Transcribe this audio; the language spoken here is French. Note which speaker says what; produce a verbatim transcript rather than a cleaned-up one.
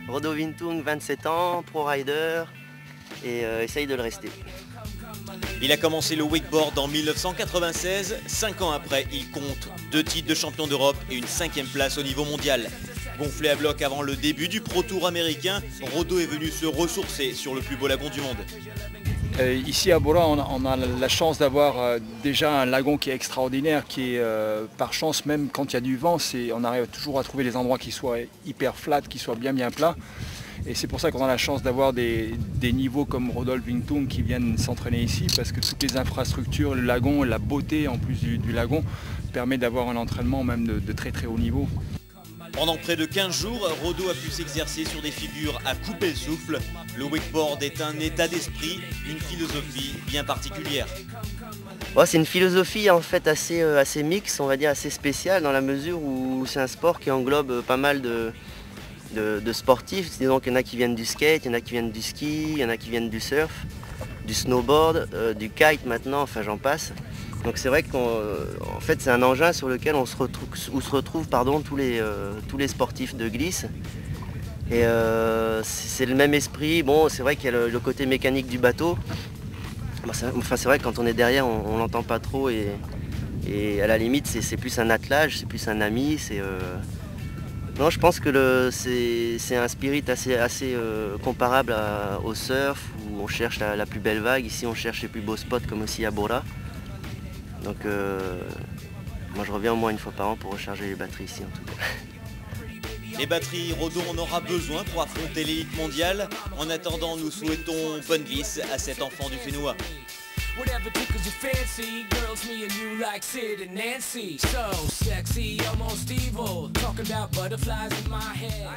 Speaker 1: Rodo Vintung, vingt-sept ans, pro rider, et euh, essaye de le rester.
Speaker 2: Il a commencé le wakeboard en mille neuf cent quatre-vingt-seize. Cinq ans après, il compte deux titres de champion d'Europe et une cinquième place au niveau mondial. Gonflé à bloc avant le début du Pro Tour américain, Rodo est venu se ressourcer sur le plus beau lagon du monde.
Speaker 3: Euh, ici à Bora, on a, on a la chance d'avoir euh, déjà un lagon qui est extraordinaire, qui est euh, par chance, même quand il y a du vent, on arrive toujours à trouver des endroits qui soient hyper flat, qui soient bien bien plats. Et c'est pour ça qu'on a la chance d'avoir des, des niveaux comme Rodolphe Vintung qui viennent s'entraîner ici, parce que toutes les infrastructures, le lagon, la beauté en plus du, du lagon, permet d'avoir un entraînement même de, de très très haut niveau.
Speaker 2: Pendant près de quinze jours, Rodo a pu s'exercer sur des figures à couper le souffle. Le wakeboard est un état d'esprit, une philosophie bien particulière.
Speaker 1: Ouais, c'est une philosophie en fait assez, euh, assez mixte, on va dire assez spéciale, dans la mesure où c'est un sport qui englobe pas mal de, de, de sportifs. Donc il y en a qui viennent du skate, il y en a qui viennent du ski, il y en a qui viennent du surf, du snowboard, euh, du kite maintenant, enfin j'en passe. Donc c'est vrai qu'en en fait c'est un engin sur lequel on se retrouve, où se retrouvent pardon, tous, les, euh, tous les sportifs de glisse. Et euh, c'est le même esprit. Bon, c'est vrai qu'il y a le, le côté mécanique du bateau. Bon, enfin c'est vrai que quand on est derrière on, on l'entend pas trop et, et à la limite c'est plus un attelage, c'est plus un ami. Euh... Non, je pense que c'est un spirit assez, assez euh, comparable à, au surf où on cherche la, la plus belle vague. Ici on cherche les plus beaux spots comme aussi à Bora. Donc euh, moi je reviens au moins une fois par an pour recharger les batteries ici en tout cas.
Speaker 2: Les batteries, Rodo en aura besoin pour affronter l'élite mondiale. En attendant, nous souhaitons bonne glisse à cet enfant du Fénois. Whatever tickles your fancy, girls, me and you like Sid and Nancy. So sexy, almost evil, talking about butterflies in my head.